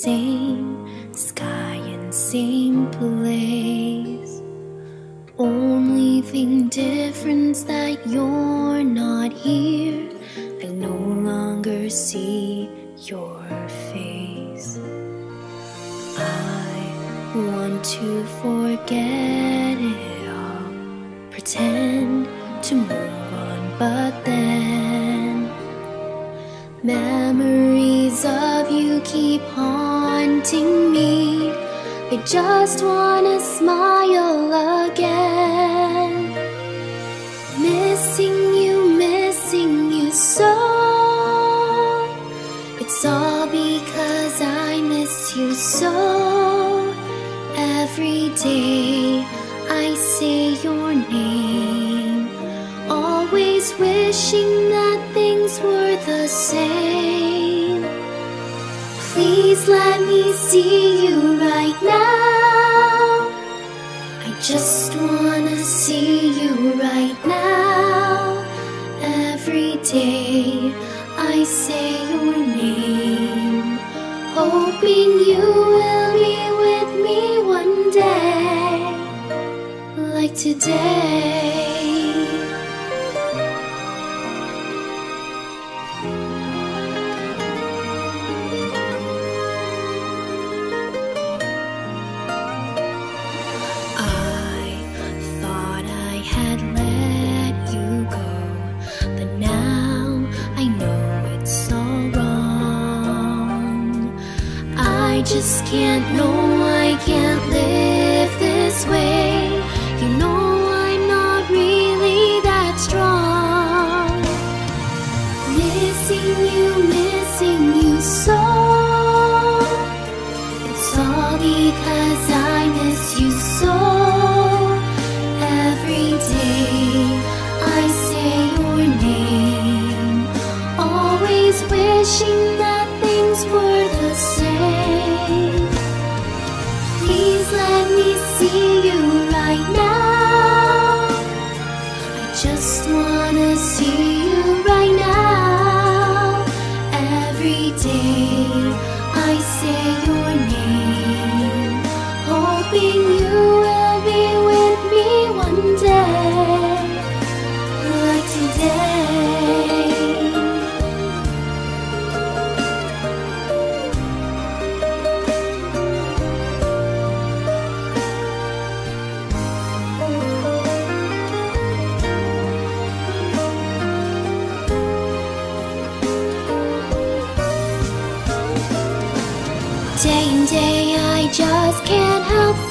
same sky and same place. Only thing different's that you're not here. I no longer see your face. I want to forget it all, pretend to move on, but then memories of you keep haunting me. I just wanna smile again. Missing you so. It's all because I miss you so. Every day I say your name, always wishing that things were the same. Please let me see you right now. I just wanna see you right now. Every day I say your name, hoping you will be with me one day, like today. I just can't, no, I can't live this way. You know I'm not really that strong. Missing you so. It's all because I miss you so. Every day I say your name, always wishing that things were the same. Please let me see you right now. I just wanna see you right now. Every day I say your name, hoping you will be with me one day, like today. Day and day I just can't help